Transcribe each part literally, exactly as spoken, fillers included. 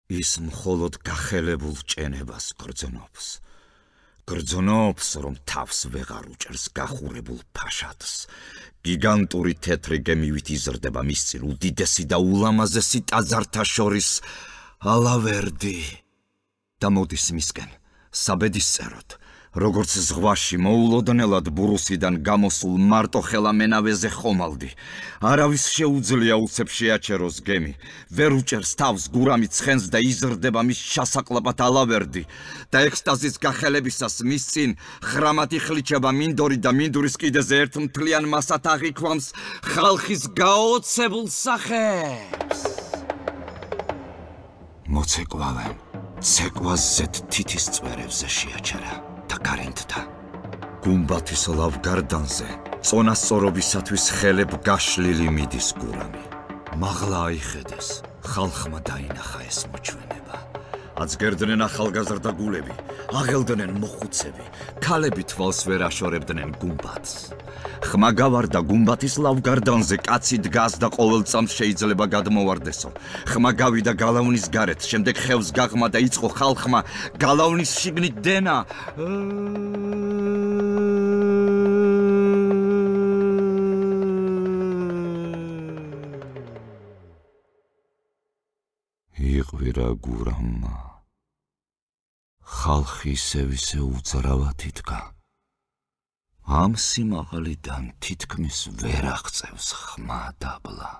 ის მხოლოდ გახელებულ ჭენებას გრძნობს. გრძნობს, რომ თავს ვეღარ უჭერს გახურებულ ფაშადს. გიგანტური თეთრი გემივით იზრდება მის წინ უდიდესი და ულამაზესი ტაძართა შორის ალავერდი და მოდის მისკენ საბედისწეროდ, როგორც ზღვაში მოულოდნელად ბურუსიდან გამოსულ მარტოხელა მენავეზე ხომალდი. არავის შეუძლია უცებ შეაჩეროს გემი, ვერ უჭერს თავს გურამი ცხენს და იზრდება მის ჩასაკლაპად ალავერდი და ექსტაზის გახელებისას მის წინ ხრამად იხლიჩება მინდორი და მინდურის კიდეზე ერთ მთლიან მასად აღიქვამს ხალხის გაოცებულ სახეს. მოცეკვავემ ცეკვას ზედ თითის წვერებზე შეაჩერა და გარენდდა. გუმბათის ლავგარდანზე წონასწორობისათვის ხელებ გაშლილი მიდის გურამი. მაღლა აიხედეს, ხალხმა დაინახა ეს მოჩვენება. აცგერდნენ ახალგაზრდა გულები, აღელდნენ მოხუცები, ქალები თვალს ვერ აშორებდნენ გუმბათს. ხმა გავარდა გუმბათის ლავგარდანზე, კაცი დგას და ყოველ წამს შეიძლება გადმოვარდესო. ხმა გავიდა გალავნის გარეთ, შემდეგ ხევს გაღმა და იწყო ხალხმა გალავნის შიგნით დენა. იყვირა გურამმა. ხალხი ისევ-ისე უძრავად იდგა. ამ სიმაღლიდან თითქმის ვერ აღწევს ხმა დაბლა.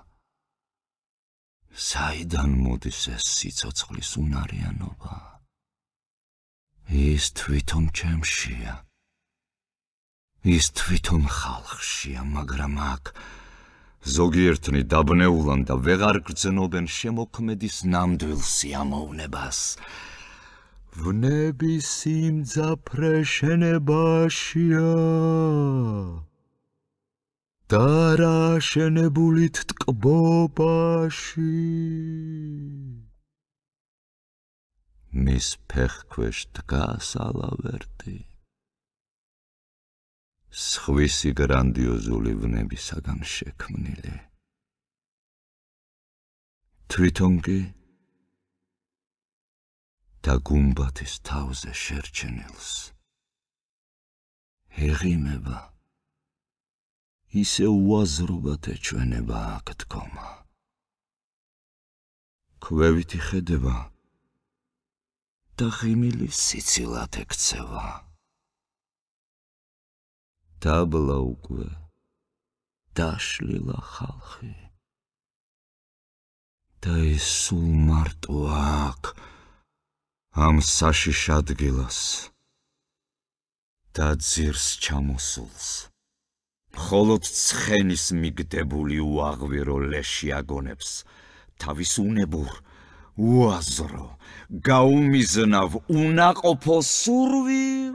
საიდან მოდის ეს სიცოცხლის უნარიანობა? ის თვითონ ჩემშია. ის თვითონ ხალხშია, მაგრამ აქ ზოგიერთნი დაბნეულან და ვეღარ გრძნობენ შემოქმედის ნამდვილ სიამოვნებას. ვნების სიმძაფრე შენებაშია და რა შენებულით ტკბობაში. მის ფეხქვეშ დგას ალავერდი, სხვისი გრანდიოზული ვნებისაგან შექმნილი. თვითონ კი და გუმბათის თავზე შერჩენილს ეღიმება, ისე უაზრობად ეჩვენება აქ დგომა. ქვევით იხედება და ღიმილი სიცილად ექცევა. დაბლა უკვე დაშლილა ხალხი და ის სულ მარტო აქ ამ საშიშ ადგილას და ძირს ჩამოსულს მხოლოდ ცხენის მიგდებული უაღვირო ლეში აგონებს თავის უნებურ, უაზრო, გაუმიზნავ, უნაყოფო სურვილს.